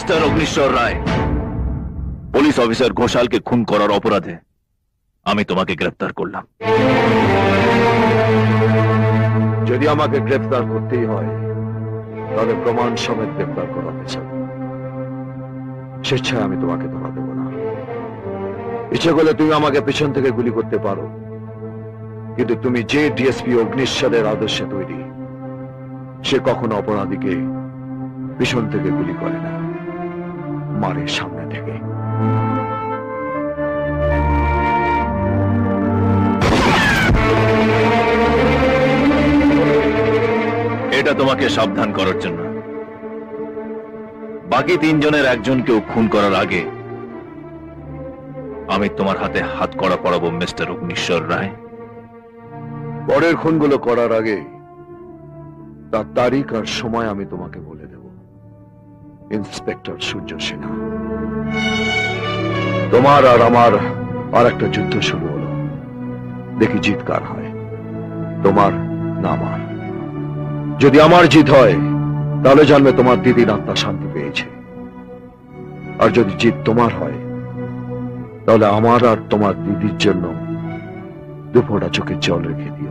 Mister Agnishwar Roy, police officer ঘোষালকে খুন করার অপরাধে আমি তোমাকে গ্রেফতার করলাম। যদি আমাকে গ্রেফতার করতেই হয় তাহলে প্রমাণ সমেত গ্রেফতার করা হয়েছে। স্বেচ্ছায় আমি তোমাকে ধরা দেব না। ইচ্ছে করলে তুমি আমাকে পেছন থেকে গুলি করতে পারো, কিন্তু তুমি যে ডিএসপি অগ্নিশ্বরের আদর্শে তৈরি, সে কখনো অপরাধীকে পিছন থেকে গুলি করে না, মারে সামনে থেকে। এটা তোমাকে সাবধান করার জন্য। বাকি তিনজনের একজনকেও খুন করার আগে আমি তোমার হাতে হাত কড়া পড়াবো মিস্টার অগ্নিশ্বর রায়। পরের খুনগুলো করার আগে তার তারিখ আর সময় আমি তোমাকে বলে দেব। ইন্সপেক্টর সূর্য সিনহা, তোমার আর আমার আর একটা যুদ্ধ শুরু হলো। দেখি জিত কার হয়, তোমার না আমার। যদি আমার জিত হয় তাহলে জানবে তোমার দিদির আত্মা শান্তি পেয়েছে, আর যদি জিত তোমার হয় তাহলে আমার আর তোমার দিদির জন্য দুফোঁটা চোখের জল রেখে দিও।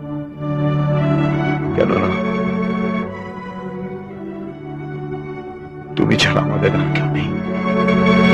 কেননা তুমি ছাড়া আমাদের আর কেউ নেই।